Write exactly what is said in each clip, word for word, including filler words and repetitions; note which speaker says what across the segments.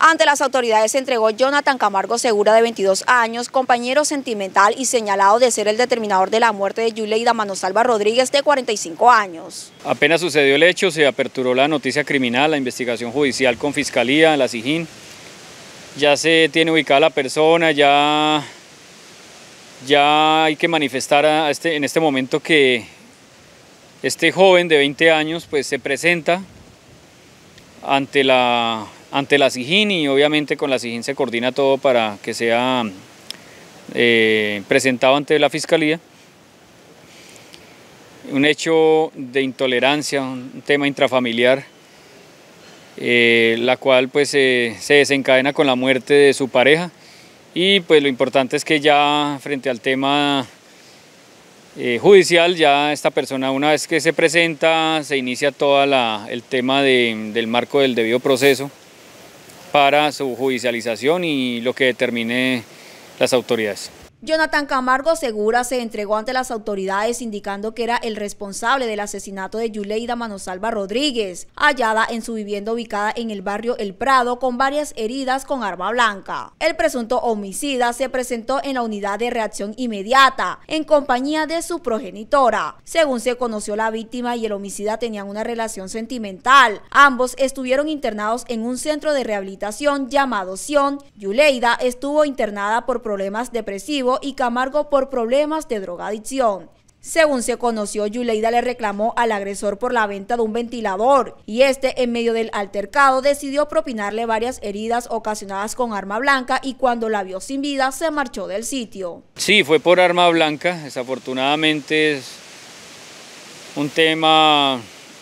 Speaker 1: Ante las autoridades se entregó Jonathan Camargo Segura, de veintidós años, compañero sentimental y señalado de ser el determinador de la muerte de Yuleida Manosalva Rodríguez, de cuarenta y cinco años.
Speaker 2: Apenas sucedió el hecho, se aperturó la noticia criminal, la investigación judicial con Fiscalía, la SIJIN. Ya se tiene ubicada la persona, ya, ya hay que manifestar a este, en este momento que este joven de veinte años pues, se presenta ante la... ante la SIJIN, y obviamente con la SIJIN se coordina todo para que sea eh, presentado ante la Fiscalía. Un hecho de intolerancia, un tema intrafamiliar, eh, la cual pues eh, se desencadena con la muerte de su pareja, y pues lo importante es que ya frente al tema eh, judicial, ya esta persona, una vez que se presenta, se inicia todo el tema de, del marco del debido proceso para su judicialización y lo que determine las autoridades.
Speaker 1: Jonathan Camargo Segura se entregó ante las autoridades indicando que era el responsable del asesinato de Yuleida Manosalva Rodríguez, hallada en su vivienda ubicada en el barrio El Prado con varias heridas con arma blanca. El presunto homicida se presentó en la unidad de reacción inmediata en compañía de su progenitora. Según se conoció, la víctima y el homicida tenían una relación sentimental. Ambos estuvieron internados en un centro de rehabilitación llamado Sion. Yuleida estuvo internada por problemas depresivos y Camargo por problemas de drogadicción. Según se conoció, Yuleida le reclamó al agresor por la venta de un ventilador y este, en medio del altercado, decidió propinarle varias heridas ocasionadas con arma blanca, y cuando la vio sin vida se marchó del sitio.
Speaker 2: Sí, fue por arma blanca. Desafortunadamente es un tema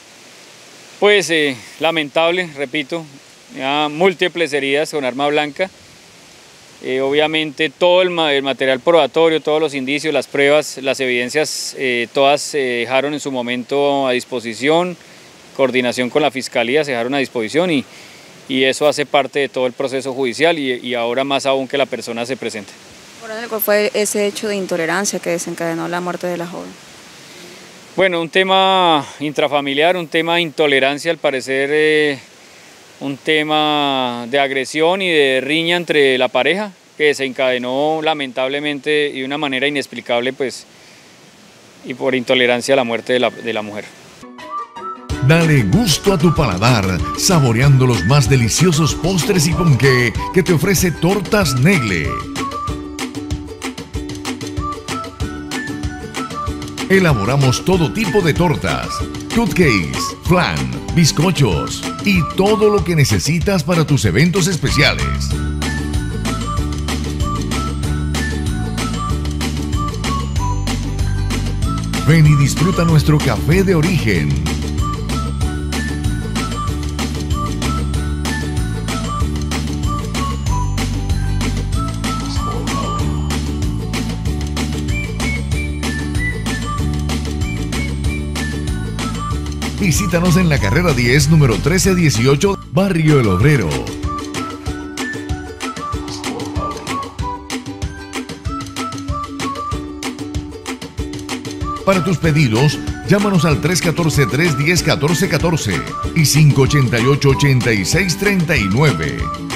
Speaker 2: pues eh, lamentable, repito, ya múltiples heridas con arma blanca. Eh, obviamente todo el, ma el material probatorio, todos los indicios, las pruebas, las evidencias, eh, todas se dejaron en su momento a disposición, coordinación con la Fiscalía, se dejaron a disposición, y, y eso hace parte de todo el proceso judicial, y, y ahora más aún que la persona se presente.
Speaker 1: ¿Cuál fue ese hecho de intolerancia que desencadenó la muerte de la joven?
Speaker 2: Bueno, un tema intrafamiliar, un tema de intolerancia, al parecer eh, un tema de agresión y de riña entre la pareja, que desencadenó lamentablemente y de una manera inexplicable, pues, y por intolerancia a la muerte de la, de la mujer.
Speaker 3: Dale gusto a tu paladar, saboreando los más deliciosos postres y ponqué que te ofrece Tortas Negle. Elaboramos todo tipo de tortas, cupcakes, flan, bizcochos y todo lo que necesitas para tus eventos especiales. Ven y disfruta nuestro café de origen. Visítanos en la carrera diez, número trece dieciocho, Barrio El Obrero. Para tus pedidos, llámanos al tres uno cuatro, tres uno cero, uno cuatro uno cuatro y cinco ocho ocho, ocho seis tres nueve.